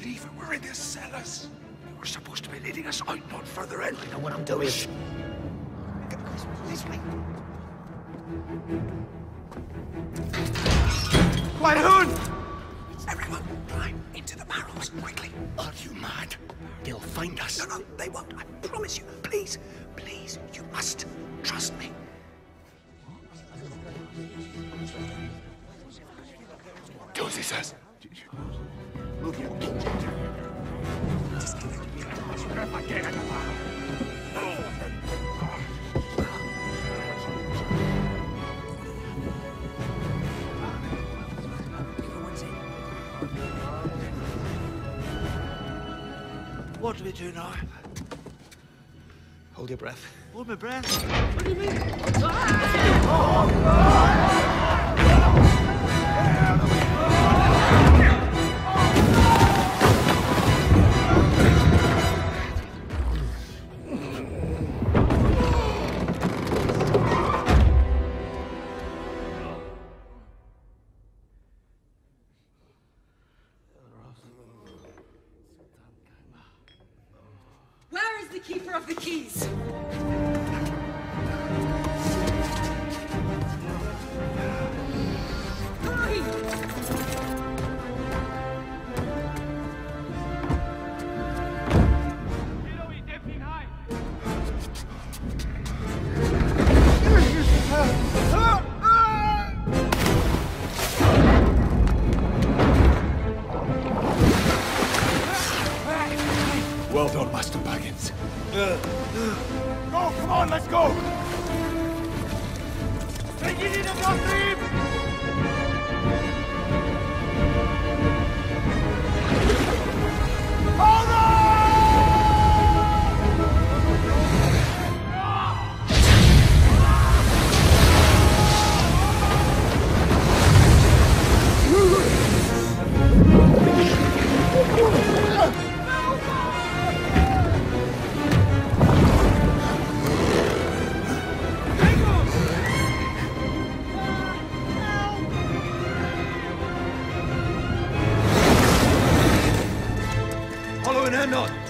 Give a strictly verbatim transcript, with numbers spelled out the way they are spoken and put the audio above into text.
leaving. We're in the cellars. You were supposed to be leading us out, not further in. I know what I'm doing. Shh. This way. Quiet, Hoon! Everyone, climb into the barrels, quickly. Are you mad? They'll find us. No, no, they won't. I promise you. Please, please, you must trust me. Do as he says. Move your What do we do now? Hold your breath. Hold my breath? What do you mean? Where is the keeper of the keys? Hurry! Well done, Master Baggins. Go, come on, let's go! Take it in the stream! Hold on! Following her nod.